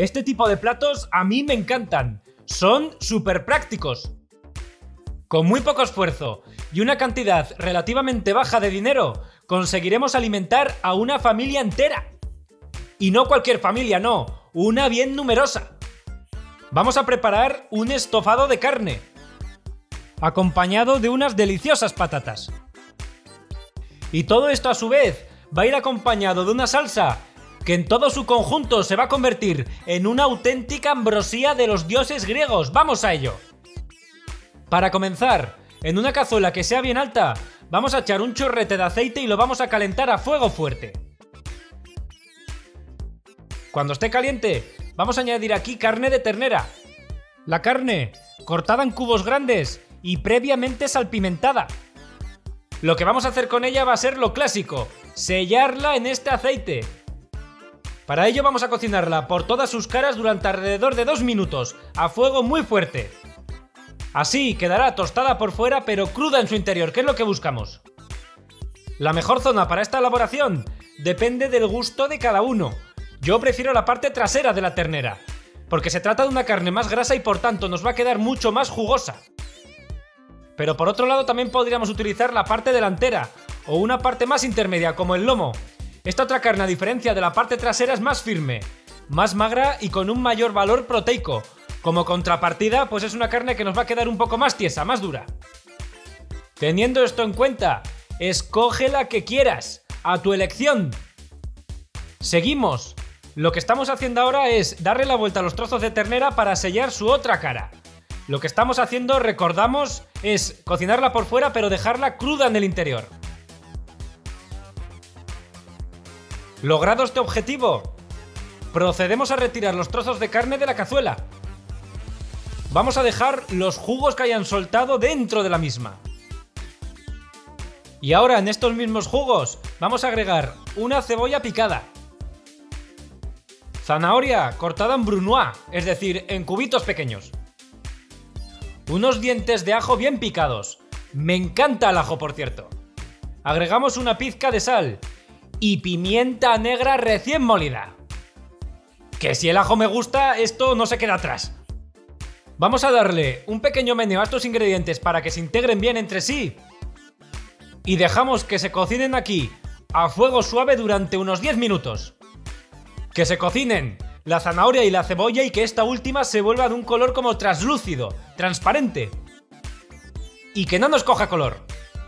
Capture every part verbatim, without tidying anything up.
Este tipo de platos a mí me encantan. Son súper prácticos. Con muy poco esfuerzo y una cantidad relativamente baja de dinero, conseguiremos alimentar a una familia entera. Y no cualquier familia, no, una bien numerosa. Vamos a preparar un estofado de carne, acompañado de unas deliciosas patatas. Y todo esto a su vez va a ir acompañado de una salsa que en todo su conjunto se va a convertir en una auténtica ambrosía de los dioses griegos. ¡Vamos a ello! Para comenzar, en una cazuela que sea bien alta, vamos a echar un chorrete de aceite y lo vamos a calentar a fuego fuerte. Cuando esté caliente, vamos a añadir aquí carne de ternera. La carne, cortada en cubos grandes y previamente salpimentada. Lo que vamos a hacer con ella va a ser lo clásico, sellarla en este aceite. Para ello vamos a cocinarla por todas sus caras durante alrededor de dos minutos, a fuego muy fuerte. Así quedará tostada por fuera pero cruda en su interior, que es lo que buscamos. La mejor zona para esta elaboración depende del gusto de cada uno. Yo prefiero la parte trasera de la ternera, porque se trata de una carne más grasa y por tanto nos va a quedar mucho más jugosa. Pero por otro lado también podríamos utilizar la parte delantera o una parte más intermedia como el lomo. Esta otra carne, a diferencia de la parte trasera, es más firme, más magra y con un mayor valor proteico. Como contrapartida, pues es una carne que nos va a quedar un poco más tiesa, más dura. Teniendo esto en cuenta, escoge la que quieras, a tu elección. Seguimos. Lo que estamos haciendo ahora es darle la vuelta a los trozos de ternera para sellar su otra cara. Lo que estamos haciendo, recordamos, es cocinarla por fuera pero dejarla cruda en el interior. Logrado este objetivo, procedemos a retirar los trozos de carne de la cazuela. Vamos a dejar los jugos que hayan soltado dentro de la misma. Y ahora en estos mismos jugos vamos a agregar una cebolla picada, zanahoria cortada en brunoise, es decir, en cubitos pequeños, unos dientes de ajo bien picados. Me encanta el ajo, por cierto. Agregamos una pizca de sal y pimienta negra recién molida. Que si el ajo me gusta, esto no se queda atrás. Vamos a darle un pequeño meneo a estos ingredientes para que se integren bien entre sí. Y dejamos que se cocinen aquí a fuego suave durante unos diez minutos. Que se cocinen la zanahoria y la cebolla y que esta última se vuelva de un color como translúcido, transparente. Y que no nos coja color.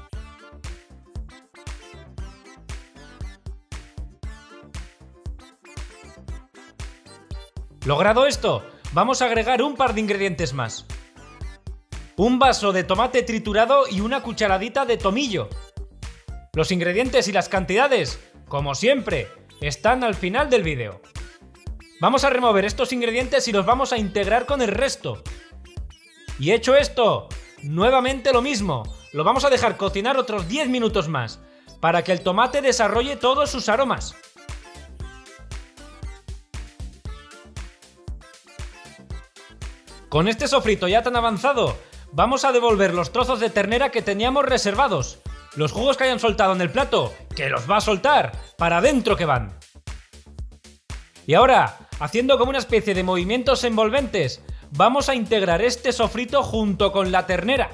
Logrado esto, vamos a agregar un par de ingredientes más. Un vaso de tomate triturado y una cucharadita de tomillo. Los ingredientes y las cantidades, como siempre, están al final del vídeo. Vamos a remover estos ingredientes y los vamos a integrar con el resto. Y hecho esto, nuevamente lo mismo, lo vamos a dejar cocinar otros diez minutos más, para que el tomate desarrolle todos sus aromas. Con este sofrito ya tan avanzado, vamos a devolver los trozos de ternera que teníamos reservados. Los jugos que hayan soltado en el plato, que los va a soltar, para adentro que van. Y ahora, haciendo como una especie de movimientos envolventes, vamos a integrar este sofrito junto con la ternera.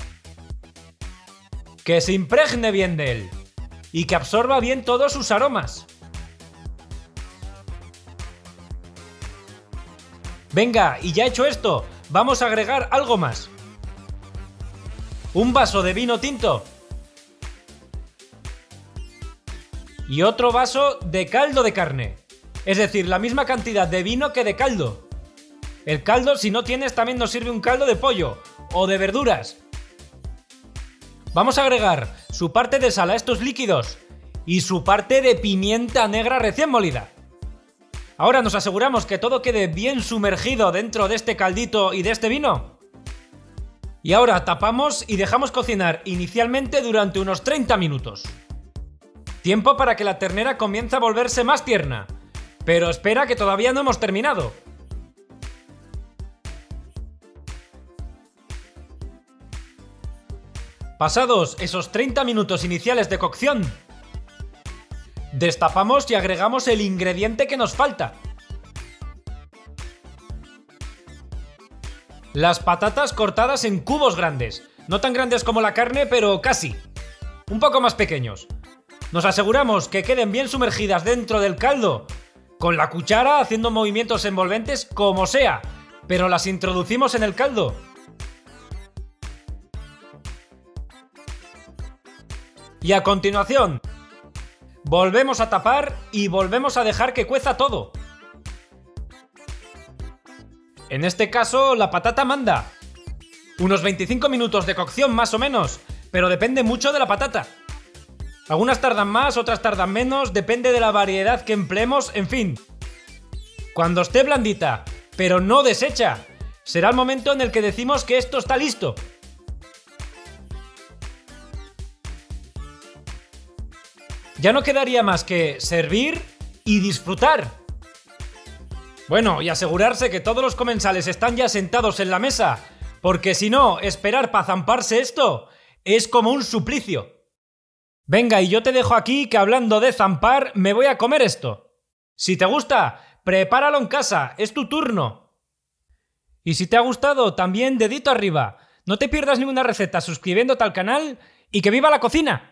Que se impregne bien de él y que absorba bien todos sus aromas. Venga, y ya hecho esto, vamos a agregar algo más. Un vaso de vino tinto. Y otro vaso de caldo de carne. Es decir, la misma cantidad de vino que de caldo. El caldo, si no tienes, también nos sirve un caldo de pollo o de verduras. Vamos a agregar su parte de sal a estos líquidos y su parte de pimienta negra recién molida. Ahora nos aseguramos que todo quede bien sumergido dentro de este caldito y de este vino. Y ahora tapamos y dejamos cocinar inicialmente durante unos treinta minutos. Tiempo para que la ternera comience a volverse más tierna. Pero espera, que todavía no hemos terminado. Pasados esos treinta minutos iniciales de cocción, destapamos y agregamos el ingrediente que nos falta. Las patatas cortadas en cubos grandes. No tan grandes como la carne, pero casi. Un poco más pequeños. Nos aseguramos que queden bien sumergidas dentro del caldo, con la cuchara haciendo movimientos envolventes como sea, pero las introducimos en el caldo. Y a continuación, volvemos a tapar y volvemos a dejar que cueza todo. En este caso, la patata manda. Unos veinticinco minutos de cocción más o menos, pero depende mucho de la patata. Algunas tardan más, otras tardan menos, depende de la variedad que empleemos, en fin. Cuando esté blandita, pero no deshecha, será el momento en el que decimos que esto está listo. Ya no quedaría más que servir y disfrutar. Bueno, y asegurarse que todos los comensales están ya sentados en la mesa, porque si no, esperar para zamparse esto es como un suplicio. Venga, y yo te dejo aquí que hablando de zampar, me voy a comer esto. Si te gusta, prepáralo en casa, es tu turno. Y si te ha gustado, también dedito arriba. No te pierdas ninguna receta suscribiéndote al canal y ¡que viva la cocina!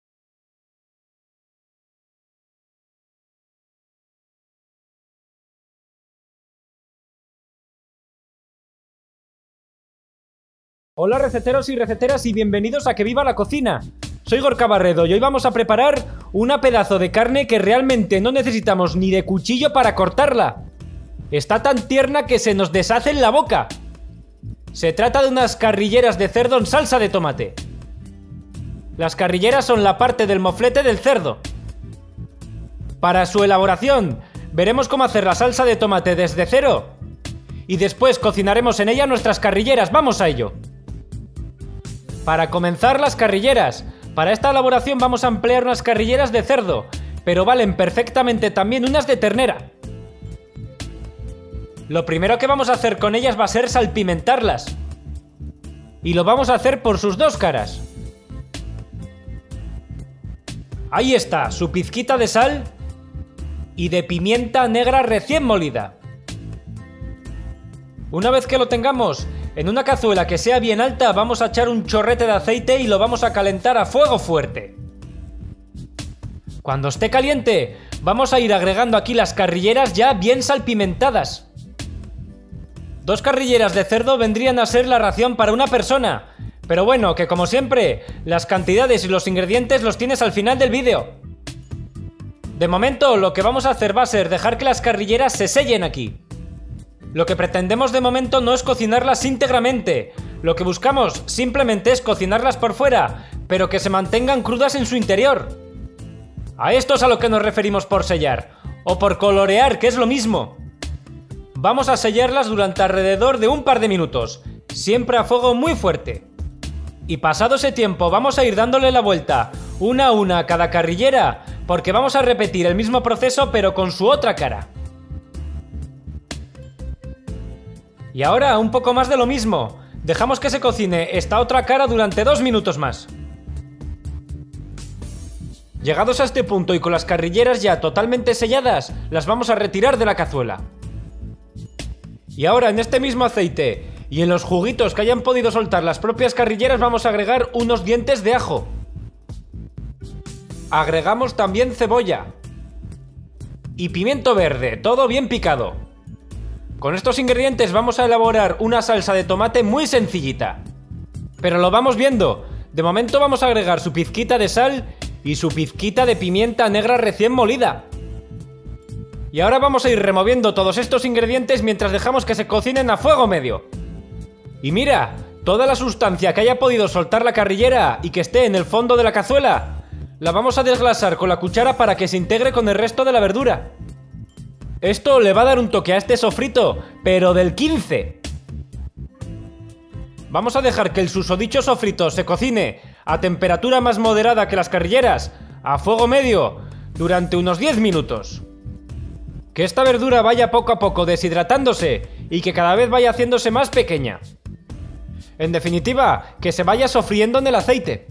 Hola receteros y receteras y bienvenidos a Que Viva la Cocina. Soy Gorka Barredo y hoy vamos a preparar una pedazo de carne que realmente no necesitamos ni de cuchillo para cortarla. Está tan tierna que se nos deshace en la boca. Se trata de unas carrilleras de cerdo en salsa de tomate. Las carrilleras son la parte del moflete del cerdo. Para su elaboración, veremos cómo hacer la salsa de tomate desde cero y después cocinaremos en ella nuestras carrilleras. ¡Vamos a ello! Para comenzar, las carrilleras. Para esta elaboración vamos a emplear unas carrilleras de cerdo, pero valen perfectamente también unas de ternera. Lo primero que vamos a hacer con ellas va a ser salpimentarlas. Y lo vamos a hacer por sus dos caras. Ahí está, su pizquita de sal y de pimienta negra recién molida. Una vez que lo tengamos, en una cazuela que sea bien alta vamos a echar un chorrete de aceite y lo vamos a calentar a fuego fuerte. Cuando esté caliente, vamos a ir agregando aquí las carrilleras ya bien salpimentadas. Dos carrilleras de cerdo vendrían a ser la ración para una persona, pero bueno, que como siempre, las cantidades y los ingredientes los tienes al final del vídeo. De momento, lo que vamos a hacer va a ser dejar que las carrilleras se sellen aquí. Lo que pretendemos de momento no es cocinarlas íntegramente. Lo que buscamos simplemente es cocinarlas por fuera, pero que se mantengan crudas en su interior. A esto es a lo que nos referimos por sellar, o por colorear, que es lo mismo. Vamos a sellarlas durante alrededor de un par de minutos, siempre a fuego muy fuerte. Y pasado ese tiempo vamos a ir dándole la vuelta, una a una a cada carrillera, porque vamos a repetir el mismo proceso pero con su otra cara. Y ahora un poco más de lo mismo. Dejamos que se cocine esta otra cara durante dos minutos más. Llegados a este punto y con las carrilleras ya totalmente selladas, las vamos a retirar de la cazuela. Y ahora en este mismo aceite y en los juguitos que hayan podido soltar las propias carrilleras vamos a agregar unos dientes de ajo. Agregamos también cebolla y pimiento verde, todo bien picado. Con estos ingredientes vamos a elaborar una salsa de tomate muy sencillita. Pero lo vamos viendo. De momento vamos a agregar su pizquita de sal y su pizquita de pimienta negra recién molida. Y ahora vamos a ir removiendo todos estos ingredientes mientras dejamos que se cocinen a fuego medio. Y mira, toda la sustancia que haya podido soltar la carrillera y que esté en el fondo de la cazuela, la vamos a desglasar con la cuchara para que se integre con el resto de la verdura. Esto le va a dar un toque a este sofrito, pero del quince. Vamos a dejar que el susodicho sofrito se cocine a temperatura más moderada que las carrilleras, a fuego medio, durante unos diez minutos. Que esta verdura vaya poco a poco deshidratándose y que cada vez vaya haciéndose más pequeña. En definitiva, que se vaya sofriendo en el aceite.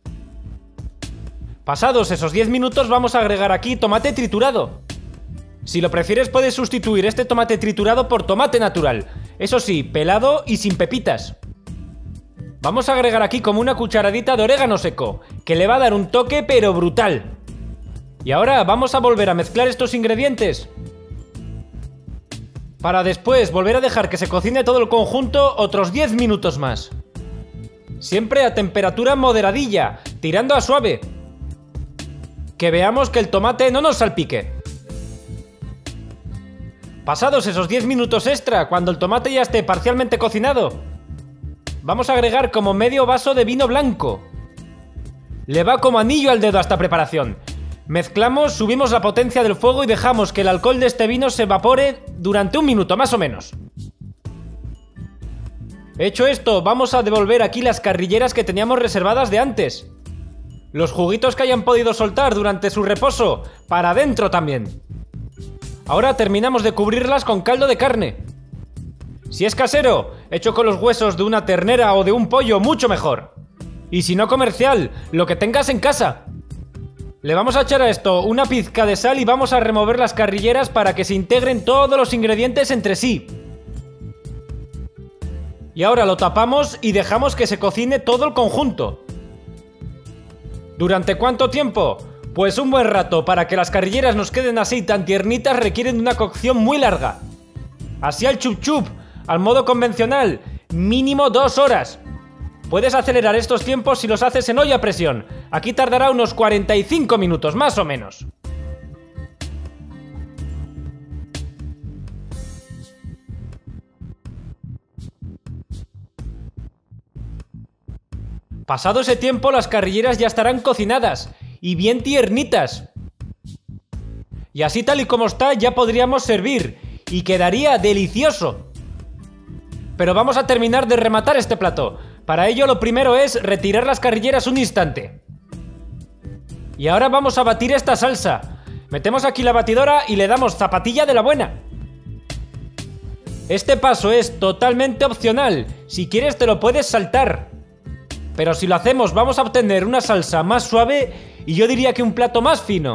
Pasados esos diez minutos vamos a agregar aquí tomate triturado. Si lo prefieres puedes sustituir este tomate triturado por tomate natural. Eso sí, pelado y sin pepitas. Vamos a agregar aquí como una cucharadita de orégano seco, que le va a dar un toque pero brutal. Y ahora vamos a volver a mezclar estos ingredientes, para después volver a dejar que se cocine todo el conjunto otros diez minutos más. Siempre a temperatura moderadilla, tirando a suave. Que veamos que el tomate no nos salpique. Pasados esos diez minutos extra, cuando el tomate ya esté parcialmente cocinado, vamos a agregar como medio vaso de vino blanco. Le va como anillo al dedo a esta preparación. Mezclamos, subimos la potencia del fuego y dejamos que el alcohol de este vino se evapore durante un minuto más o menos. Hecho esto, vamos a devolver aquí las carrilleras que teníamos reservadas de antes. Los juguitos que hayan podido soltar durante su reposo, para adentro también. Ahora terminamos de cubrirlas con caldo de carne. Si es casero, hecho con los huesos de una ternera o de un pollo, mucho mejor. Y si no comercial, lo que tengas en casa. Le vamos a echar a esto una pizca de sal y vamos a remover las carrilleras para que se integren todos los ingredientes entre sí. Y ahora lo tapamos y dejamos que se cocine todo el conjunto. ¿Durante cuánto tiempo? Pues un buen rato. Para que las carrilleras nos queden así tan tiernitas requieren una cocción muy larga. Así al chup chup, al modo convencional, mínimo dos horas. Puedes acelerar estos tiempos si los haces en olla a presión. Aquí tardará unos cuarenta y cinco minutos, más o menos. Pasado ese tiempo, las carrilleras ya estarán cocinadas y bien tiernitas. Y así tal y como está ya podríamos servir y quedaría delicioso. Pero vamos a terminar de rematar este plato. Para ello lo primero es retirar las carrilleras un instante. Y ahora vamos a batir esta salsa. Metemos aquí la batidora y le damos zapatilla de la buena. Este paso es totalmente opcional. Si quieres te lo puedes saltar. Pero si lo hacemos vamos a obtener una salsa más suave y yo diría que un plato más fino.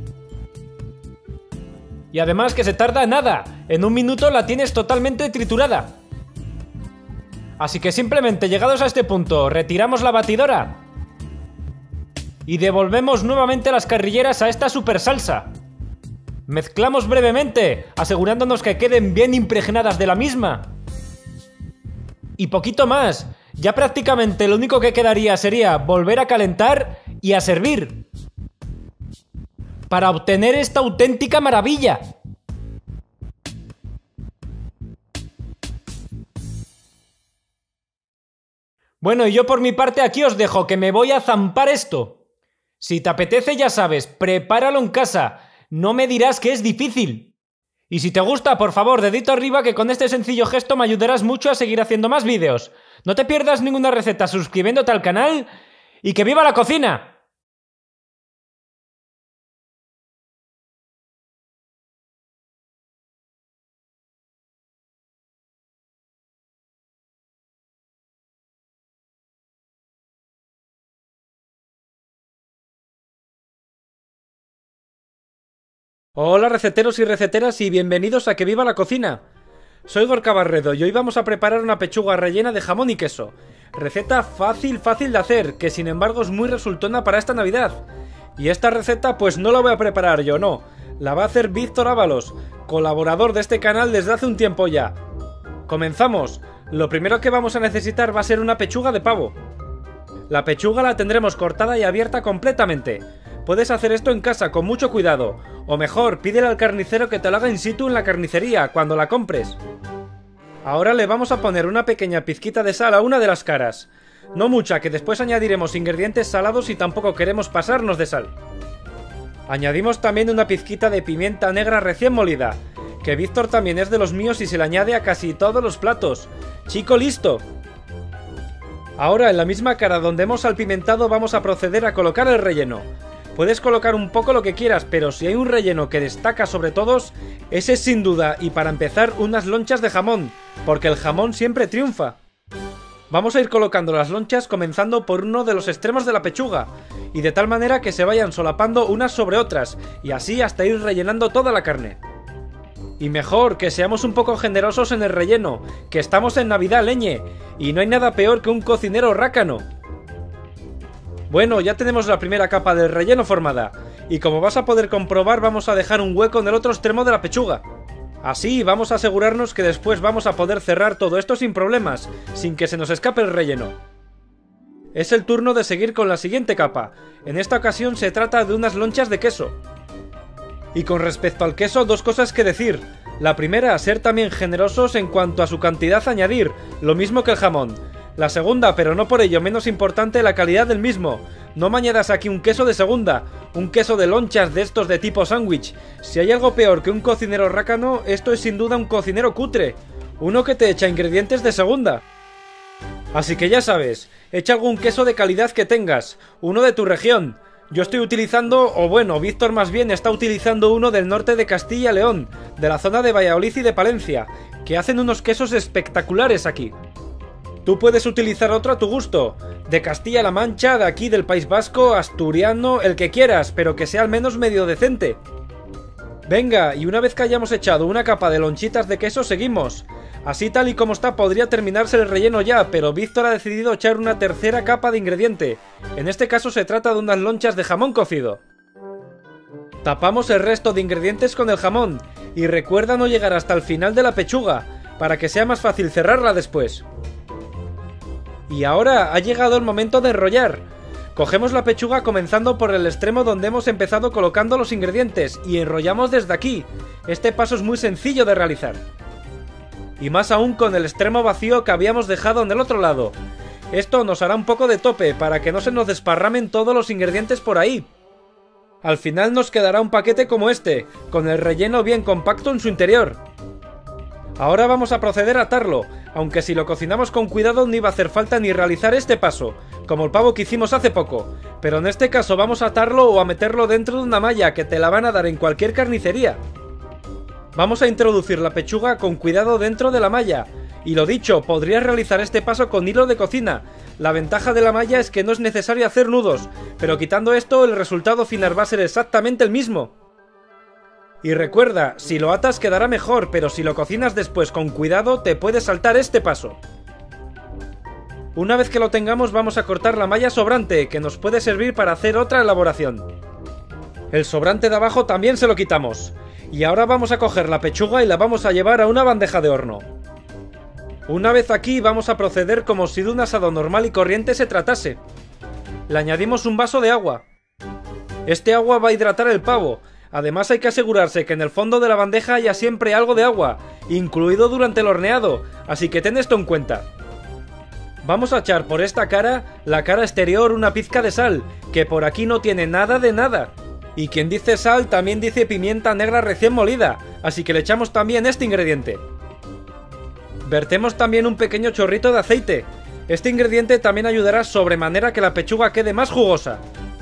Y además que se tarda nada. En un minuto la tienes totalmente triturada. Así que simplemente llegados a este punto, retiramos la batidora y devolvemos nuevamente las carrilleras a esta super salsa. Mezclamos brevemente, asegurándonos que queden bien impregnadas de la misma. Y poquito más, ya prácticamente lo único que quedaría sería volver a calentar y a servir, para obtener esta auténtica maravilla. Bueno, y yo por mi parte aquí os dejo, que me voy a zampar esto. Si te apetece, ya sabes, prepáralo en casa. No me dirás que es difícil. Y si te gusta, por favor, dedito arriba, que con este sencillo gesto me ayudarás mucho a seguir haciendo más vídeos. No te pierdas ninguna receta suscribiéndote al canal y ¡que viva la cocina! Hola receteros y receteras y bienvenidos a Que Viva la Cocina. Soy Gorka Barredo y hoy vamos a preparar una pechuga rellena de jamón y queso. Receta fácil, fácil de hacer, que sin embargo es muy resultona para esta Navidad. Y esta receta pues no la voy a preparar yo, no. La va a hacer Víctor Ábalos, colaborador de este canal desde hace un tiempo ya. Comenzamos. Lo primero que vamos a necesitar va a ser una pechuga de pavo. La pechuga la tendremos cortada y abierta completamente. Puedes hacer esto en casa con mucho cuidado, o mejor, pídele al carnicero que te lo haga in situ en la carnicería, cuando la compres. Ahora le vamos a poner una pequeña pizquita de sal a una de las caras. No mucha, que después añadiremos ingredientes salados y tampoco queremos pasarnos de sal. Añadimos también una pizquita de pimienta negra recién molida, que Víctor también es de los míos y se le añade a casi todos los platos. ¡Chico listo! Ahora en la misma cara donde hemos salpimentado vamos a proceder a colocar el relleno. Puedes colocar un poco lo que quieras, pero si hay un relleno que destaca sobre todos, ese es sin duda, y para empezar unas lonchas de jamón, porque el jamón siempre triunfa. Vamos a ir colocando las lonchas comenzando por uno de los extremos de la pechuga, y de tal manera que se vayan solapando unas sobre otras, y así hasta ir rellenando toda la carne. Y mejor que seamos un poco generosos en el relleno, que estamos en Navidad, leñe, y no hay nada peor que un cocinero rácano. Bueno, ya tenemos la primera capa del relleno formada, y como vas a poder comprobar vamos a dejar un hueco en el otro extremo de la pechuga. Así vamos a asegurarnos que después vamos a poder cerrar todo esto sin problemas, sin que se nos escape el relleno. Es el turno de seguir con la siguiente capa. En esta ocasión se trata de unas lonchas de queso. Y con respecto al queso, dos cosas que decir. La primera, ser también generosos en cuanto a su cantidad a añadir, lo mismo que el jamón. La segunda, pero no por ello menos importante, la calidad del mismo. No me añadas aquí un queso de segunda, un queso de lonchas de estos de tipo sándwich. Si hay algo peor que un cocinero rácano, esto es sin duda un cocinero cutre. Uno que te echa ingredientes de segunda. Así que ya sabes, echa algún queso de calidad que tengas, uno de tu región. Yo estoy utilizando, o bueno, Víctor más bien está utilizando uno del norte de Castilla y León, de la zona de Valladolid y de Palencia, que hacen unos quesos espectaculares aquí. Tú puedes utilizar otro a tu gusto, de Castilla-La Mancha, de aquí del País Vasco, asturiano, el que quieras, pero que sea al menos medio decente. Venga, y una vez que hayamos echado una capa de lonchitas de queso, seguimos. Así tal y como está podría terminarse el relleno ya, pero Víctor ha decidido echar una tercera capa de ingrediente. En este caso se trata de unas lonchas de jamón cocido. Tapamos el resto de ingredientes con el jamón, y recuerda no llegar hasta el final de la pechuga, para que sea más fácil cerrarla después. Y ahora ha llegado el momento de enrollar. Cogemos la pechuga comenzando por el extremo donde hemos empezado colocando los ingredientes, y enrollamos desde aquí. Este paso es muy sencillo de realizar. Y más aún con el extremo vacío que habíamos dejado en el otro lado. Esto nos hará un poco de tope para que no se nos desparramen todos los ingredientes por ahí. Al final nos quedará un paquete como este, con el relleno bien compacto en su interior. Ahora vamos a proceder a atarlo, aunque si lo cocinamos con cuidado no iba a hacer falta ni realizar este paso, como el pavo que hicimos hace poco, pero en este caso vamos a atarlo o a meterlo dentro de una malla que te la van a dar en cualquier carnicería. Vamos a introducir la pechuga con cuidado dentro de la malla, y lo dicho, podrías realizar este paso con hilo de cocina. La ventaja de la malla es que no es necesario hacer nudos, pero quitando esto el resultado final va a ser exactamente el mismo. Y recuerda, si lo atas quedará mejor, pero si lo cocinas después con cuidado te puedes saltar este paso. Una vez que lo tengamos vamos a cortar la malla sobrante, que nos puede servir para hacer otra elaboración. El sobrante de abajo también se lo quitamos. Y ahora vamos a coger la pechuga y la vamos a llevar a una bandeja de horno. Una vez aquí vamos a proceder como si de un asado normal y corriente se tratase. Le añadimos un vaso de agua. Este agua va a hidratar el pavo. Además hay que asegurarse que en el fondo de la bandeja haya siempre algo de agua, incluido durante el horneado, así que ten esto en cuenta. Vamos a echar por esta cara, la cara exterior, una pizca de sal, que por aquí no tiene nada de nada. Y quien dice sal también dice pimienta negra recién molida, así que le echamos también este ingrediente. Vertemos también un pequeño chorrito de aceite. Este ingrediente también ayudará sobremanera a que la pechuga quede más jugosa.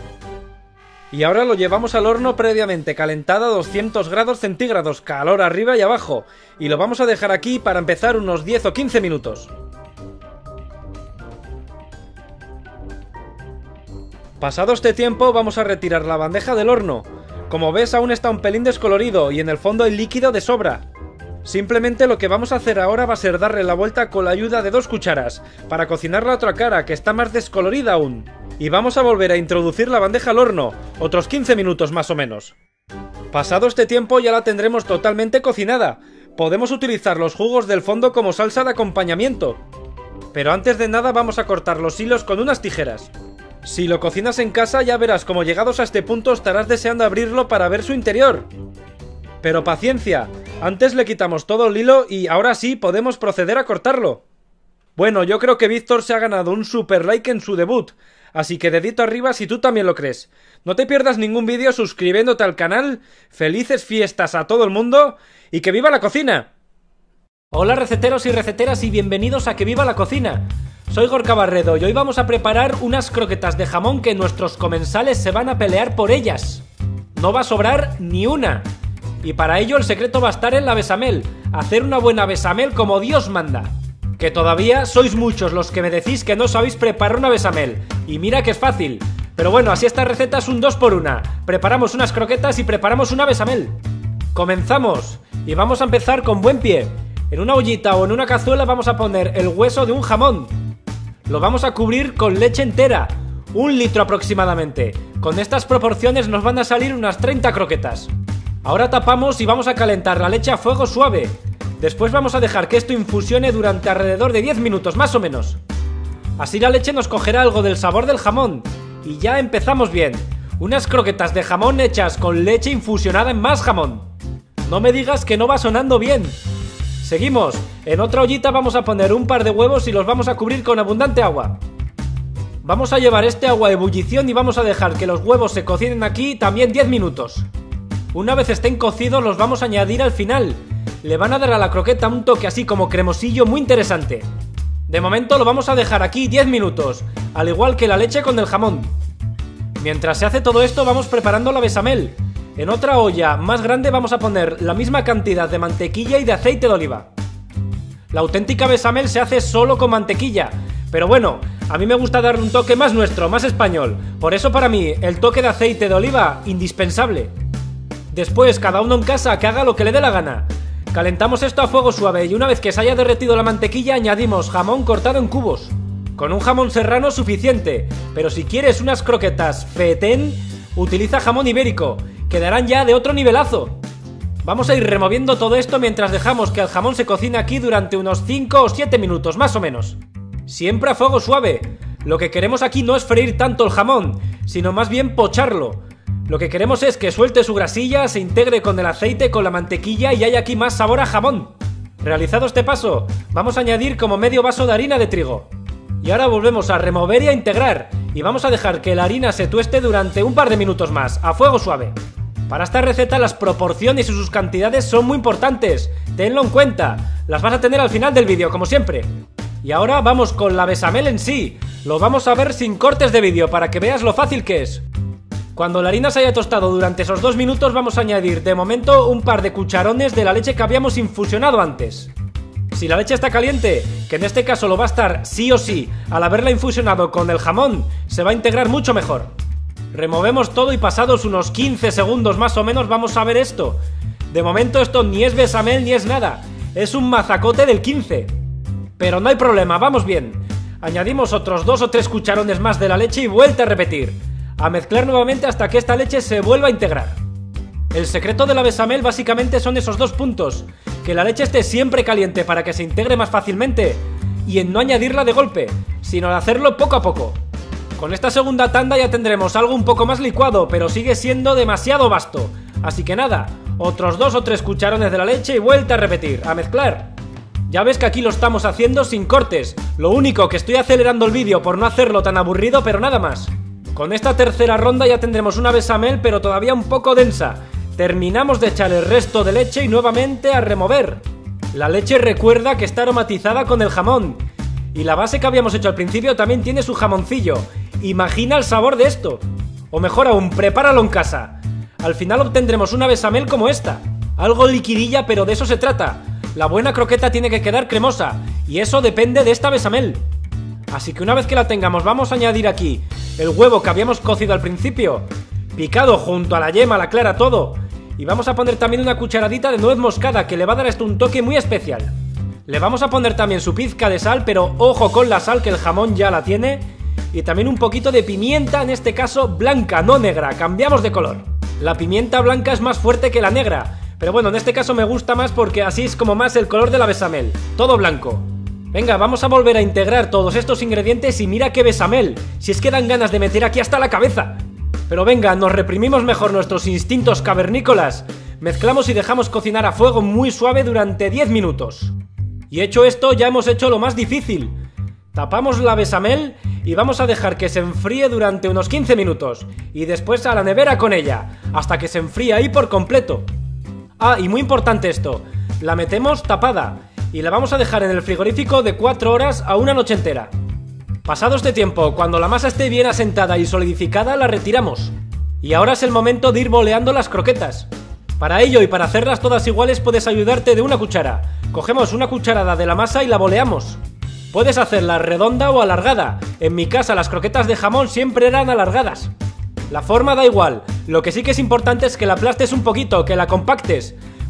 Y ahora lo llevamos al horno previamente calentado a doscientos grados centígrados, calor arriba y abajo, y lo vamos a dejar aquí para empezar unos diez o quince minutos. Pasado este tiempo vamos a retirar la bandeja del horno. Como ves aún está un pelín descolorido y en el fondo hay líquido de sobra. Simplemente lo que vamos a hacer ahora va a ser darle la vuelta con la ayuda de dos cucharas, para cocinar la otra cara que está más descolorida aún. Y vamos a volver a introducir la bandeja al horno, otros quince minutos más o menos. Pasado este tiempo ya la tendremos totalmente cocinada. Podemos utilizar los jugos del fondo como salsa de acompañamiento. Pero antes de nada vamos a cortar los hilos con unas tijeras. Si lo cocinas en casa ya verás como llegados a este punto estarás deseando abrirlo para ver su interior. Pero paciencia, antes le quitamos todo el hilo y ahora sí podemos proceder a cortarlo. Bueno, yo creo que Víctor se ha ganado un super like en su debut, así que dedito arriba si tú también lo crees. No te pierdas ningún vídeo suscribiéndote al canal, felices fiestas a todo el mundo y ¡que viva la cocina! Hola receteros y receteras y bienvenidos a Que Viva la Cocina. Soy Gorka Barredo y hoy vamos a preparar unas croquetas de jamón que nuestros comensales se van a pelear por ellas. No va a sobrar ni una. Y para ello el secreto va a estar en la bechamel, hacer una buena bechamel como Dios manda. Que todavía sois muchos los que me decís que no sabéis preparar una bechamel, y mira que es fácil. Pero bueno, así esta receta es un dos por una. Preparamos unas croquetas y preparamos una bechamel. ¡Comenzamos! Y vamos a empezar con buen pie. En una ollita o en una cazuela vamos a poner el hueso de un jamón. Lo vamos a cubrir con leche entera, un litro aproximadamente. Con estas proporciones nos van a salir unas treinta croquetas. Ahora tapamos y vamos a calentar la leche a fuego suave. Después vamos a dejar que esto infusione durante alrededor de diez minutos más o menos. Así la leche nos cogerá algo del sabor del jamón. Y ya empezamos bien. Unas croquetas de jamón hechas con leche infusionada en más jamón. No me digas que no va sonando bien. Seguimos. En otra ollita vamos a poner un par de huevos y los vamos a cubrir con abundante agua. Vamos a llevar este agua a ebullición y vamos a dejar que los huevos se cocinen aquí también diez minutos. Una vez estén cocidos los vamos a añadir al final. Le van a dar a la croqueta un toque así como cremosillo muy interesante. De momento lo vamos a dejar aquí diez minutos, al igual que la leche con el jamón. Mientras se hace todo esto vamos preparando la bechamel. En otra olla más grande vamos a poner la misma cantidad de mantequilla y de aceite de oliva. La auténtica bechamel se hace solo con mantequilla, pero bueno, a mí me gusta darle un toque más nuestro, más español. Por eso para mí el toque de aceite de oliva, indispensable. Después cada uno en casa que haga lo que le dé la gana. Calentamos esto a fuego suave y una vez que se haya derretido la mantequilla añadimos jamón cortado en cubos. Con un jamón serrano suficiente, pero si quieres unas croquetas fetén, utiliza jamón ibérico. Quedarán ya de otro nivelazo. Vamos a ir removiendo todo esto mientras dejamos que el jamón se cocine aquí durante unos cinco o siete minutos más o menos. Siempre a fuego suave. Lo que queremos aquí no es freír tanto el jamón, sino más bien pocharlo. Lo que queremos es que suelte su grasilla, se integre con el aceite, con la mantequilla y haya aquí más sabor a jamón. Realizado este paso, vamos a añadir como medio vaso de harina de trigo. Y ahora volvemos a remover y a integrar. Y vamos a dejar que la harina se tueste durante un par de minutos más, a fuego suave. Para esta receta las proporciones y sus cantidades son muy importantes. Tenlo en cuenta. Las vas a tener al final del vídeo, como siempre. Y ahora vamos con la bechamel en sí. Lo vamos a ver sin cortes de vídeo para que veas lo fácil que es. Cuando la harina se haya tostado durante esos dos minutos vamos a añadir de momento un par de cucharones de la leche que habíamos infusionado antes. Si la leche está caliente, que en este caso lo va a estar sí o sí, al haberla infusionado con el jamón, se va a integrar mucho mejor. Removemos todo y pasados unos quince segundos más o menos vamos a ver esto. De momento esto ni es bechamel ni es nada, es un mazacote del quince. Pero no hay problema, vamos bien. Añadimos otros dos o tres cucharones más de la leche y vuelta a repetir. A mezclar nuevamente hasta que esta leche se vuelva a integrar. El secreto de la bechamel básicamente son esos dos puntos: que la leche esté siempre caliente para que se integre más fácilmente, y en no añadirla de golpe, sino de hacerlo poco a poco. Con esta segunda tanda ya tendremos algo un poco más licuado, pero sigue siendo demasiado vasto. Así que nada, otros dos o tres cucharones de la leche y vuelta a repetir, a mezclar. Ya ves que aquí lo estamos haciendo sin cortes, lo único que estoy acelerando el vídeo por no hacerlo tan aburrido, pero nada más. Con esta tercera ronda ya tendremos una bechamel pero todavía un poco densa. Terminamos de echar el resto de leche y nuevamente a remover. La leche recuerda que está aromatizada con el jamón. Y la base que habíamos hecho al principio también tiene su jamoncillo. Imagina el sabor de esto. O mejor aún, prepáralo en casa. Al final obtendremos una bechamel como esta. Algo liquidilla, pero de eso se trata. La buena croqueta tiene que quedar cremosa. Y eso depende de esta bechamel. Así que una vez que la tengamos vamos a añadir aquí el huevo que habíamos cocido al principio, picado junto a la yema, la clara, todo. Y vamos a poner también una cucharadita de nuez moscada que le va a dar a esto un toque muy especial. Le vamos a poner también su pizca de sal, pero ojo con la sal que el jamón ya la tiene. Y también un poquito de pimienta, en este caso blanca, no negra, cambiamos de color. La pimienta blanca es más fuerte que la negra, pero bueno, en este caso me gusta más porque así es como más el color de la bechamel, todo blanco. Venga, vamos a volver a integrar todos estos ingredientes y mira qué bechamel, si es que dan ganas de meter aquí hasta la cabeza. Pero venga, nos reprimimos mejor nuestros instintos cavernícolas, mezclamos y dejamos cocinar a fuego muy suave durante diez minutos. Y hecho esto ya hemos hecho lo más difícil. Tapamos la bechamel y vamos a dejar que se enfríe durante unos quince minutos y después a la nevera con ella, hasta que se enfríe ahí por completo. Ah, y muy importante esto, la metemos tapada y la vamos a dejar en el frigorífico de cuatro horas a una noche entera. Pasado este tiempo, cuando la masa esté bien asentada y solidificada, la retiramos. Y ahora es el momento de ir boleando las croquetas. Para ello y para hacerlas todas iguales puedes ayudarte de una cuchara. Cogemos una cucharada de la masa y la boleamos. Puedes hacerla redonda o alargada. En mi casa las croquetas de jamón siempre eran alargadas. La forma da igual, lo que sí que es importante es que la aplastes un poquito, que la compactes,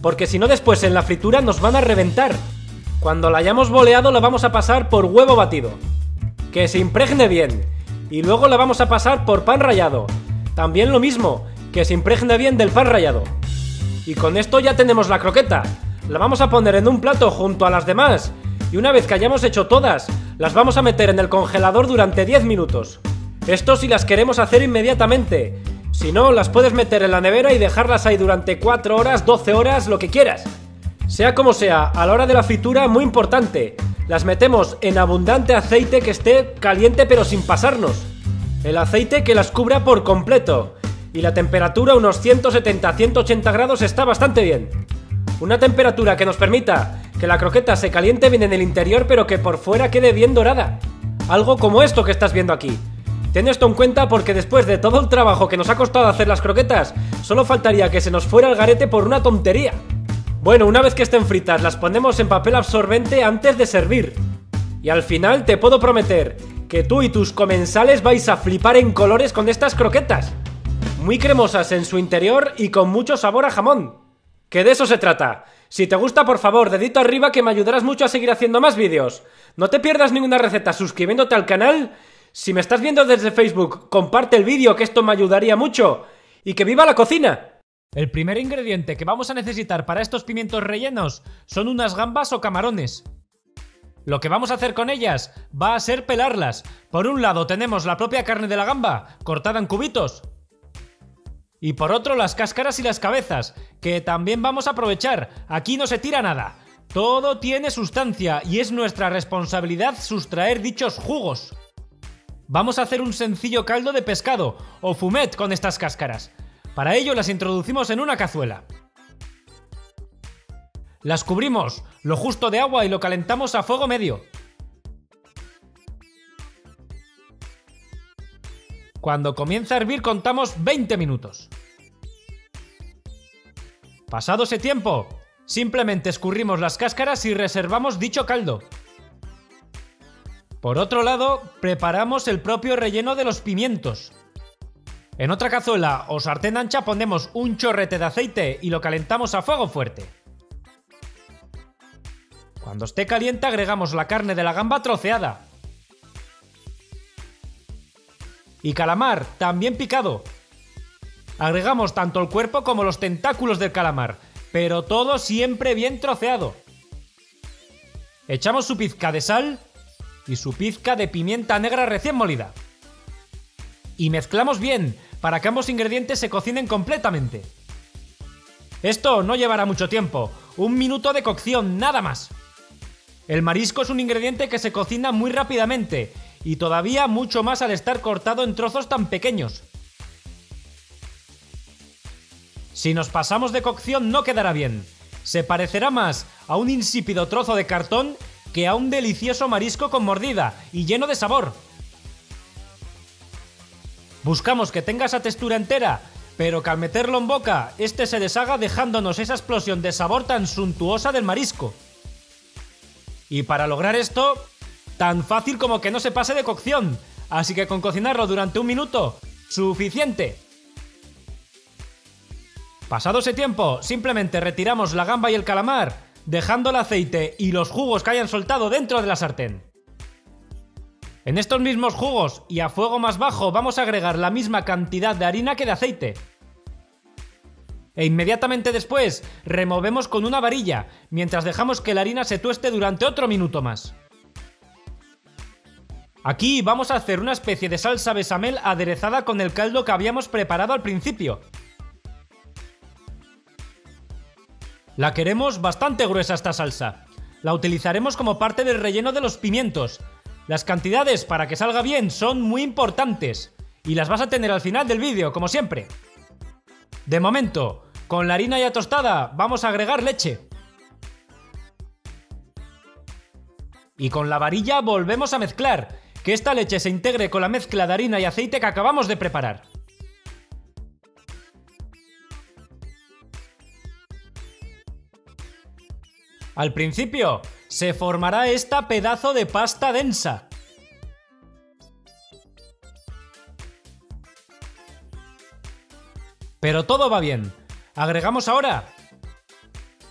porque si no después en la fritura nos van a reventar. Cuando la hayamos boleado la vamos a pasar por huevo batido, que se impregne bien, y luego la vamos a pasar por pan rallado, también lo mismo, que se impregne bien del pan rallado. Y con esto ya tenemos la croqueta. La vamos a poner en un plato junto a las demás, y una vez que hayamos hecho todas, las vamos a meter en el congelador durante diez minutos. Esto si las queremos hacer inmediatamente. Si no, las puedes meter en la nevera y dejarlas ahí durante cuatro horas, doce horas, lo que quieras. Sea como sea, a la hora de la fritura, muy importante, las metemos en abundante aceite que esté caliente pero sin pasarnos. El aceite que las cubra por completo. Y la temperatura, unos ciento setenta a ciento ochenta grados, está bastante bien. Una temperatura que nos permita que la croqueta se caliente bien en el interior pero que por fuera quede bien dorada. Algo como esto que estás viendo aquí. Ten esto en cuenta porque después de todo el trabajo que nos ha costado hacer las croquetas, solo faltaría que se nos fuera el garete por una tontería. Bueno, una vez que estén fritas, las ponemos en papel absorbente antes de servir. Y al final te puedo prometer que tú y tus comensales vais a flipar en colores con estas croquetas. Muy cremosas en su interior y con mucho sabor a jamón. Que de eso se trata. Si te gusta, por favor, dedito arriba que me ayudarás mucho a seguir haciendo más vídeos. No te pierdas ninguna receta suscribiéndote al canal. Si me estás viendo desde Facebook, comparte el vídeo que esto me ayudaría mucho. ¡Y que viva la cocina! El primer ingrediente que vamos a necesitar para estos pimientos rellenos son unas gambas o camarones. Lo que vamos a hacer con ellas va a ser pelarlas. Por un lado tenemos la propia carne de la gamba, cortada en cubitos. Y por otro las cáscaras y las cabezas, que también vamos a aprovechar. Aquí no se tira nada. Todo tiene sustancia y es nuestra responsabilidad sustraer dichos jugos. Vamos a hacer un sencillo caldo de pescado o fumet con estas cáscaras. Para ello las introducimos en una cazuela. Las cubrimos lo justo de agua y lo calentamos a fuego medio. Cuando comienza a hervir contamos veinte minutos. Pasado ese tiempo, simplemente escurrimos las cáscaras y reservamos dicho caldo. Por otro lado, preparamos el propio relleno de los pimientos. En otra cazuela o sartén ancha ponemos un chorrete de aceite y lo calentamos a fuego fuerte. Cuando esté caliente agregamos la carne de la gamba troceada. Y calamar, también picado. Agregamos tanto el cuerpo como los tentáculos del calamar, pero todo siempre bien troceado. Echamos su pizca de sal y su pizca de pimienta negra recién molida. Y mezclamos bien para que ambos ingredientes se cocinen completamente. Esto no llevará mucho tiempo, un minuto de cocción, nada más. El marisco es un ingrediente que se cocina muy rápidamente y todavía mucho más al estar cortado en trozos tan pequeños. Si nos pasamos de cocción no quedará bien. Se parecerá más a un insípido trozo de cartón que a un delicioso marisco con mordida y lleno de sabor. Buscamos que tenga esa textura entera, pero que al meterlo en boca, este se deshaga dejándonos esa explosión de sabor tan suntuosa del marisco. Y para lograr esto, tan fácil como que no se pase de cocción, así que con cocinarlo durante un minuto, suficiente. Pasado ese tiempo, simplemente retiramos la gamba y el calamar, dejando el aceite y los jugos que hayan soltado dentro de la sartén. En estos mismos jugos y a fuego más bajo vamos a agregar la misma cantidad de harina que de aceite. E inmediatamente después removemos con una varilla, mientras dejamos que la harina se tueste durante otro minuto más. Aquí vamos a hacer una especie de salsa bechamel aderezada con el caldo que habíamos preparado al principio. La queremos bastante gruesa esta salsa. La utilizaremos como parte del relleno de los pimientos. Las cantidades para que salga bien son muy importantes y las vas a tener al final del vídeo, como siempre. De momento, con la harina ya tostada, vamos a agregar leche. Y con la varilla volvemos a mezclar, que esta leche se integre con la mezcla de harina y aceite que acabamos de preparar. Al principio, se formará esta pedazo de pasta densa. Pero todo va bien. Agregamos ahora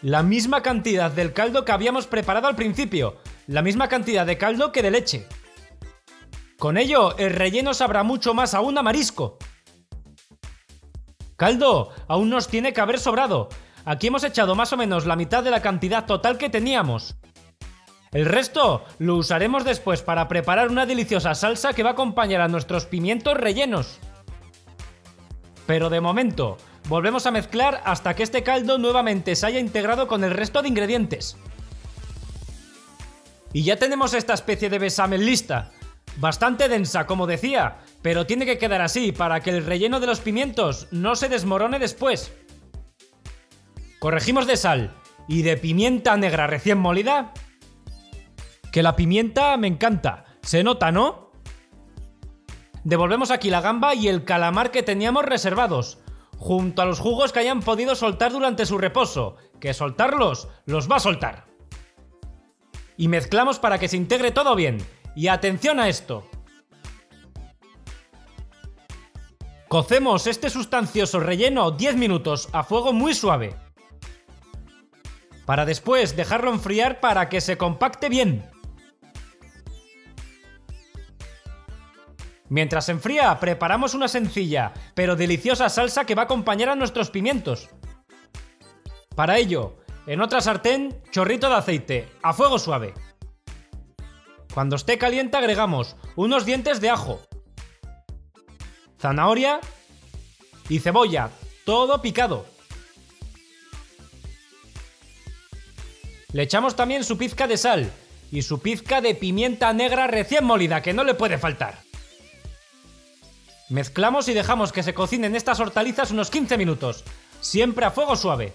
La misma cantidad del caldo que habíamos preparado al principio, la misma cantidad de caldo que de leche. Con ello, el relleno sabrá mucho más aún a marisco. Caldo aún nos tiene que haber sobrado. Aquí hemos echado más o menos la mitad de la cantidad total que teníamos. El resto lo usaremos después para preparar una deliciosa salsa que va a acompañar a nuestros pimientos rellenos. Pero de momento, volvemos a mezclar hasta que este caldo nuevamente se haya integrado con el resto de ingredientes. Y ya tenemos esta especie de bechamel lista. Bastante densa, como decía, pero tiene que quedar así para que el relleno de los pimientos no se desmorone después. Corregimos de sal y de pimienta negra recién molida. Que la pimienta me encanta, se nota, ¿no? Devolvemos aquí la gamba y el calamar que teníamos reservados, junto a los jugos que hayan podido soltar durante su reposo, que soltarlos los va a soltar. Y mezclamos para que se integre todo bien. Y atención a esto. Cocemos este sustancioso relleno diez minutos a fuego muy suave, para después dejarlo enfriar para que se compacte bien. Mientras se enfría, preparamos una sencilla pero deliciosa salsa que va a acompañar a nuestros pimientos. Para ello, en otra sartén, chorrito de aceite, a fuego suave. Cuando esté caliente agregamos unos dientes de ajo, zanahoria y cebolla, todo picado. Le echamos también su pizca de sal y su pizca de pimienta negra recién molida, que no le puede faltar. Mezclamos y dejamos que se cocinen estas hortalizas unos quince minutos, siempre a fuego suave.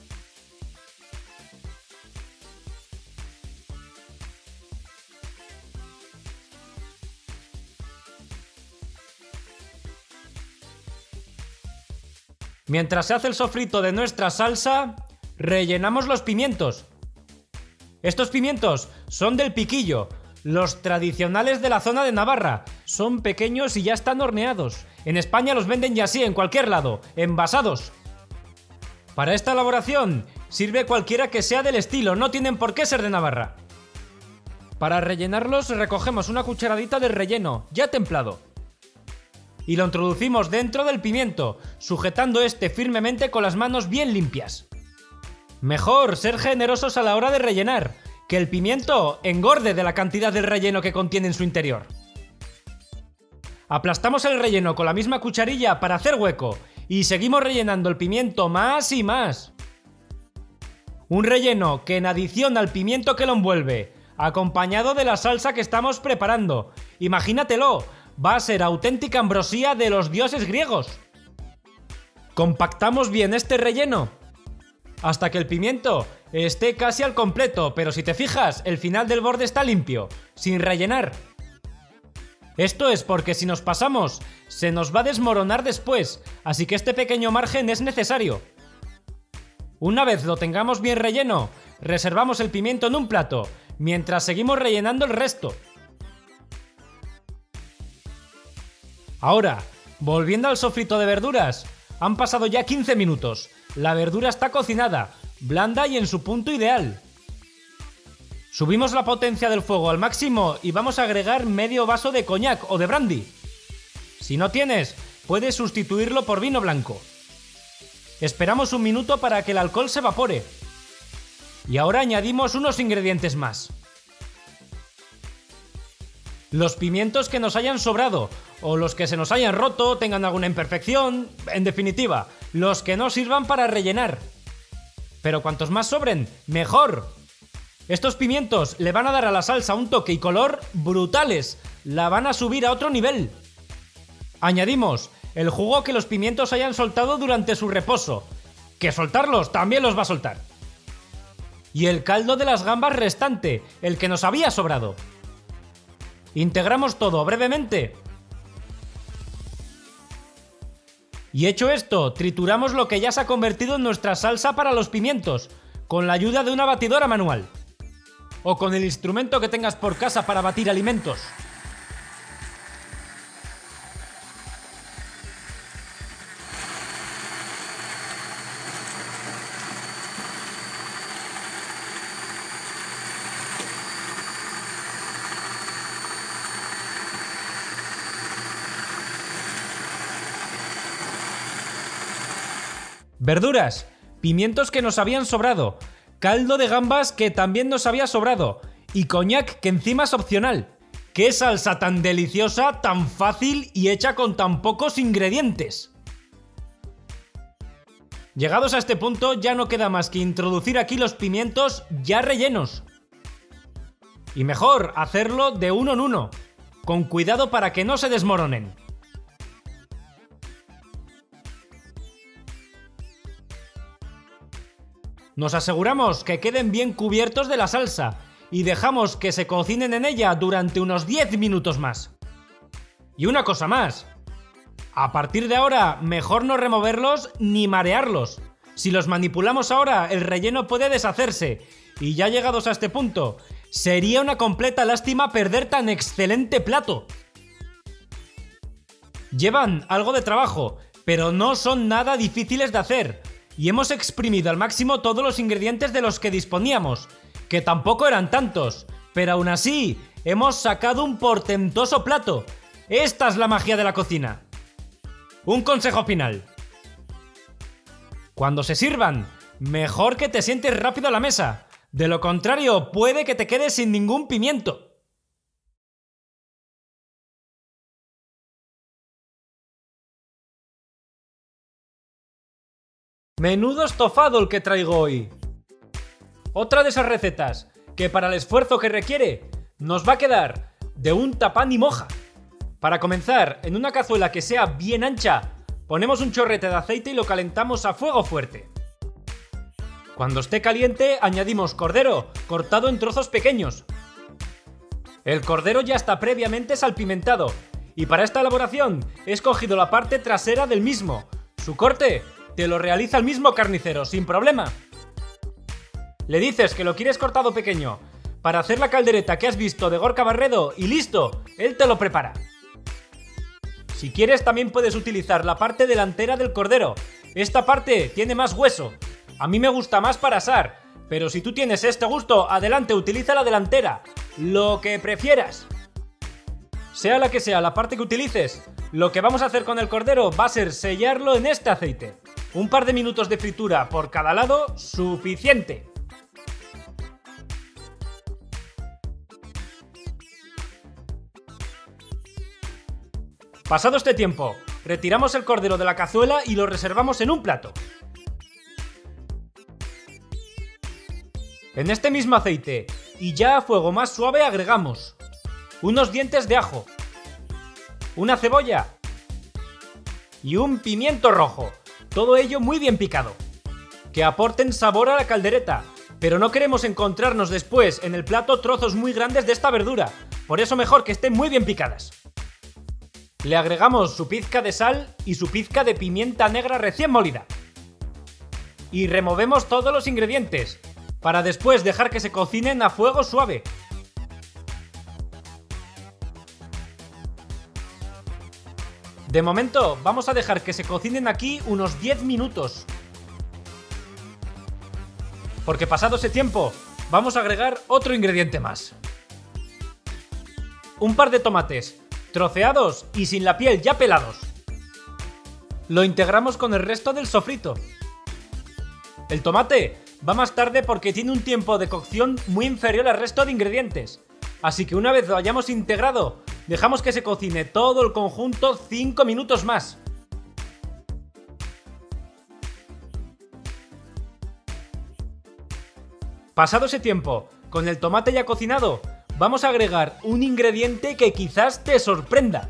Mientras se hace el sofrito de nuestra salsa, rellenamos los pimientos. Estos pimientos son del piquillo, los tradicionales de la zona de Navarra. Son pequeños y ya están horneados. En España los venden ya así, en cualquier lado, envasados. Para esta elaboración sirve cualquiera que sea del estilo, no tienen por qué ser de Navarra. Para rellenarlos recogemos una cucharadita de relleno, ya templado, y lo introducimos dentro del pimiento, sujetando este firmemente con las manos bien limpias. Mejor ser generosos a la hora de rellenar, que el pimiento engorde de la cantidad del relleno que contiene en su interior. Aplastamos el relleno con la misma cucharilla para hacer hueco y seguimos rellenando el pimiento más y más. Un relleno que en adición al pimiento que lo envuelve, acompañado de la salsa que estamos preparando, imagínatelo, va a ser auténtica ambrosía de los dioses griegos. Compactamos bien este relleno hasta que el pimiento esté casi al completo, pero si te fijas, el final del borde está limpio, sin rellenar. Esto es porque si nos pasamos, se nos va a desmoronar después, así que este pequeño margen es necesario. Una vez lo tengamos bien relleno, reservamos el pimiento en un plato, mientras seguimos rellenando el resto. Ahora, volviendo al sofrito de verduras, han pasado ya quince minutos. La verdura está cocinada, blanda y en su punto ideal. Subimos la potencia del fuego al máximo y vamos a agregar medio vaso de coñac o de brandy. Si no tienes, puedes sustituirlo por vino blanco. Esperamos un minuto para que el alcohol se evapore. Y ahora añadimos unos ingredientes más. Los pimientos que nos hayan sobrado, o los que se nos hayan roto, tengan alguna imperfección, en definitiva, los que no sirvan para rellenar. Pero cuantos más sobren, mejor. Estos pimientos le van a dar a la salsa un toque y color brutales, la van a subir a otro nivel. Añadimos el jugo que los pimientos hayan soltado durante su reposo, que soltarlos también los va a soltar. Y el caldo de las gambas restante, el que nos había sobrado. Integramos todo brevemente. Y hecho esto, trituramos lo que ya se ha convertido en nuestra salsa para los pimientos, con la ayuda de una batidora manual. O con el instrumento que tengas por casa para batir alimentos. verduras, pimientos que nos habían sobrado, caldo de gambas que también nos había sobrado y coñac que encima es opcional. ¡Qué salsa tan deliciosa, tan fácil y hecha con tan pocos ingredientes! Llegados a este punto ya no queda más que introducir aquí los pimientos ya rellenos. Y mejor hacerlo de uno en uno, con cuidado para que no se desmoronen. Nos aseguramos que queden bien cubiertos de la salsa y dejamos que se cocinen en ella durante unos diez minutos más. Y una cosa más. A partir de ahora, mejor no removerlos ni marearlos. Si los manipulamos ahora, el relleno puede deshacerse. Y ya llegados a este punto, sería una completa lástima perder tan excelente plato. Llevan algo de trabajo, pero no son nada difíciles de hacer. Y hemos exprimido al máximo todos los ingredientes de los que disponíamos, que tampoco eran tantos, pero aún así, hemos sacado un portentoso plato. Esta es la magia de la cocina. Un consejo final. Cuando se sirvan, mejor que te sientes rápido a la mesa. De lo contrario, puede que te quedes sin ningún pimiento. Menudo estofado el que traigo hoy. Otra de esas recetas que para el esfuerzo que requiere nos va a quedar de un tapán y moja. Para comenzar, en una cazuela que sea bien ancha, ponemos un chorrete de aceite y lo calentamos a fuego fuerte. Cuando esté caliente, añadimos cordero, cortado en trozos pequeños. El cordero ya está previamente salpimentado, y para esta elaboración he escogido la parte trasera del mismo. Su corte te lo realiza el mismo carnicero, sin problema. Le dices que lo quieres cortado pequeño para hacer la caldereta que has visto de Gorka Barredo y listo, él te lo prepara. Si quieres también puedes utilizar la parte delantera del cordero. Esta parte tiene más hueso. A mí me gusta más para asar, pero si tú tienes este gusto, adelante, utiliza la delantera. Lo que prefieras. Sea la que sea la parte que utilices, lo que vamos a hacer con el cordero va a ser sellarlo en este aceite. Un par de minutos de fritura por cada lado, suficiente. Pasado este tiempo, retiramos el cordero de la cazuela y lo reservamos en un plato. En este mismo aceite, y ya a fuego más suave, agregamos unos dientes de ajo, una cebolla y un pimiento rojo, todo ello muy bien picado, que aporten sabor a la caldereta, pero no queremos encontrarnos después en el plato trozos muy grandes de esta verdura, por eso mejor que estén muy bien picadas. Le agregamos su pizca de sal y su pizca de pimienta negra recién molida. Y removemos todos los ingredientes, para después dejar que se cocinen a fuego suave. De momento vamos a dejar que se cocinen aquí unos diez minutos. Porque pasado ese tiempo vamos a agregar otro ingrediente más. Un par de tomates, troceados y sin la piel, ya pelados. Lo integramos con el resto del sofrito. El tomate va más tarde porque tiene un tiempo de cocción muy inferior al resto de ingredientes. Así que una vez lo hayamos integrado, dejamos que se cocine todo el conjunto cinco minutos más. Pasado ese tiempo, con el tomate ya cocinado, vamos a agregar un ingrediente que quizás te sorprenda.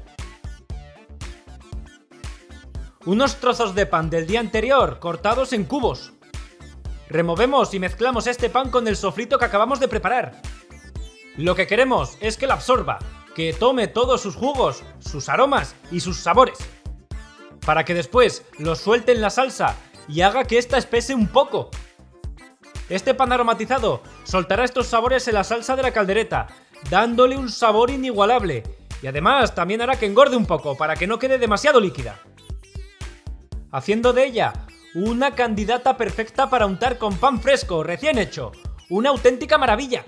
Unos trozos de pan del día anterior cortados en cubos. Removemos y mezclamos este pan con el sofrito que acabamos de preparar. Lo que queremos es que lo absorba, que tome todos sus jugos, sus aromas y sus sabores, para que después lo suelte en la salsa y haga que ésta espese un poco. Este pan aromatizado soltará estos sabores en la salsa de la caldereta, dándole un sabor inigualable, y además también hará que engorde un poco para que no quede demasiado líquida, haciendo de ella una candidata perfecta para untar con pan fresco, recién hecho. Una auténtica maravilla.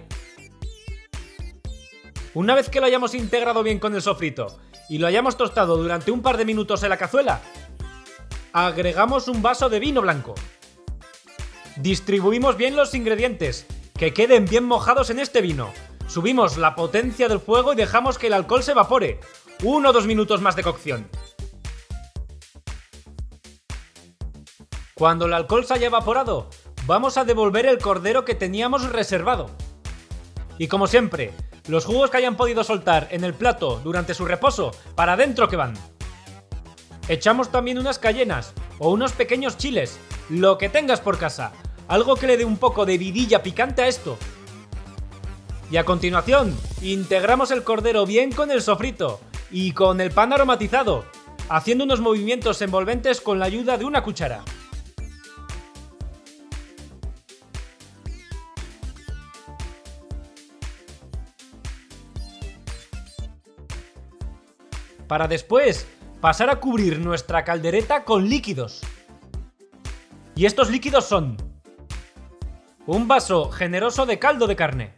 Una vez que lo hayamos integrado bien con el sofrito y lo hayamos tostado durante un par de minutos en la cazuela, agregamos un vaso de vino blanco. Distribuimos bien los ingredientes, que queden bien mojados en este vino. Subimos la potencia del fuego y dejamos que el alcohol se evapore. Uno o dos minutos más de cocción. Cuando el alcohol se haya evaporado, vamos a devolver el cordero que teníamos reservado. Y como siempre, los jugos que hayan podido soltar en el plato durante su reposo, para adentro que van. Echamos también unas cayenas o unos pequeños chiles, lo que tengas por casa, algo que le dé un poco de vidilla picante a esto. Y a continuación, integramos el cordero bien con el sofrito y con el pan aromatizado, haciendo unos movimientos envolventes con la ayuda de una cuchara. Para después pasar a cubrir nuestra caldereta con líquidos. Y estos líquidos son un vaso generoso de caldo de carne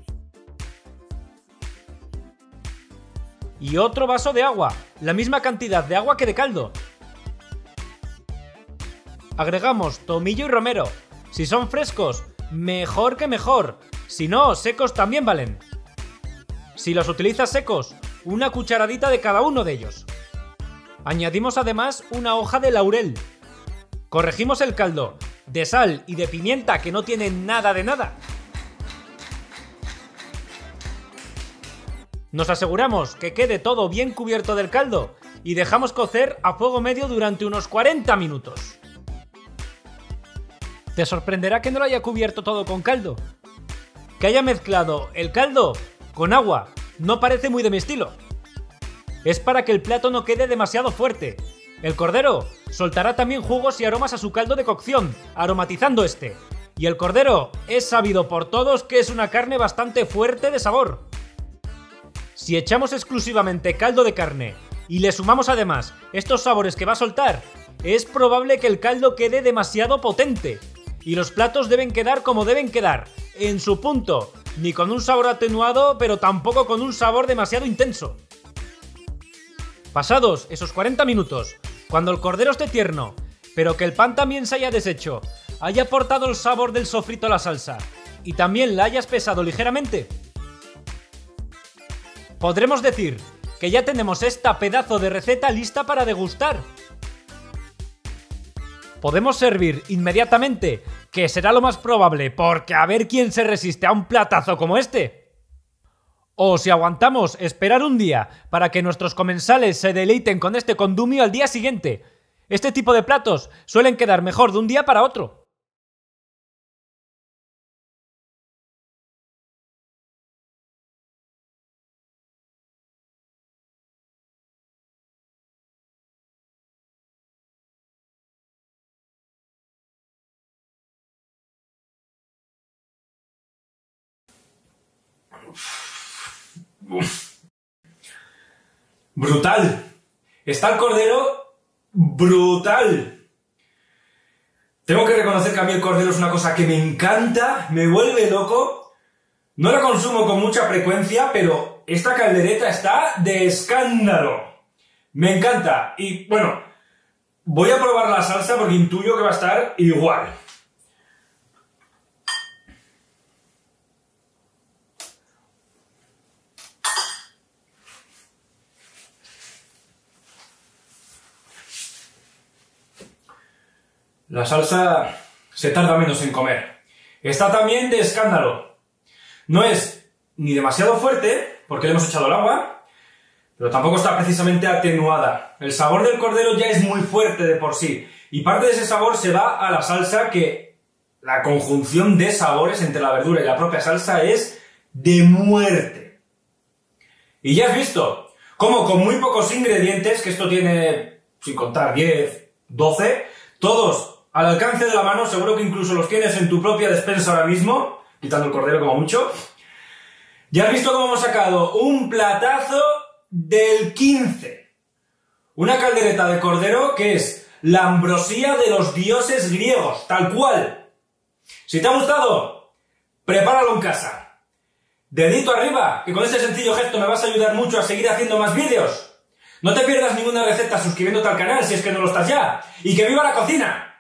y otro vaso de agua, la misma cantidad de agua que de caldo. Agregamos tomillo y romero. Si son frescos, mejor que mejor. Si no, secos también valen. Si los utilizas secos, una cucharadita de cada uno de ellos. Añadimos además una hoja de laurel. Corregimos el caldo de sal y de pimienta, que no tiene nada de nada. Nos aseguramos que quede todo bien cubierto del caldo y dejamos cocer a fuego medio durante unos cuarenta minutos. Te sorprenderá que no lo haya cubierto todo con caldo. Que haya mezclado el caldo con agua no parece muy de mi estilo. Es para que el plato no quede demasiado fuerte. El cordero soltará también jugos y aromas a su caldo de cocción, aromatizando este. Y el cordero es sabido por todos que es una carne bastante fuerte de sabor. Si echamos exclusivamente caldo de carne y le sumamos además estos sabores que va a soltar, es probable que el caldo quede demasiado potente. Y los platos deben quedar como deben quedar, en su punto, ni con un sabor atenuado, pero tampoco con un sabor demasiado intenso. Pasados esos cuarenta minutos, cuando el cordero esté tierno, pero que el pan también se haya deshecho, haya aportado el sabor del sofrito a la salsa y también la haya espesado ligeramente, podremos decir que ya tenemos esta pedazo de receta lista para degustar. Podemos servir inmediatamente, que será lo más probable, porque a ver quién se resiste a un platazo como este. O si aguantamos esperar un día para que nuestros comensales se deleiten con este condumio al día siguiente. Este tipo de platos suelen quedar mejor de un día para otro. Uf. Brutal. Está el cordero brutal. Tengo que reconocer que a mí el cordero es una cosa que me encanta, me vuelve loco. No la consumo con mucha frecuencia, pero esta caldereta está de escándalo. Me encanta. Y bueno, voy a probar la salsa porque intuyo que va a estar igual. La salsa se tarda menos en comer. Está también de escándalo. No es ni demasiado fuerte, porque le hemos echado el agua, pero tampoco está precisamente atenuada. El sabor del cordero ya es muy fuerte de por sí, y parte de ese sabor se va a la salsa, que la conjunción de sabores entre la verdura y la propia salsa es de muerte. Y ya has visto cómo con muy pocos ingredientes, que esto tiene, sin contar diez, doce, todos al alcance de la mano, seguro que incluso los tienes en tu propia despensa ahora mismo, quitando el cordero como mucho. Ya has visto cómo hemos sacado un platazo del quince. Una caldereta de cordero que es la ambrosía de los dioses griegos, tal cual. Si te ha gustado, prepáralo en casa. Dedito arriba, que con este sencillo gesto me vas a ayudar mucho a seguir haciendo más vídeos. No te pierdas ninguna receta suscribiéndote al canal si es que no lo estás ya. ¡Y que viva la cocina!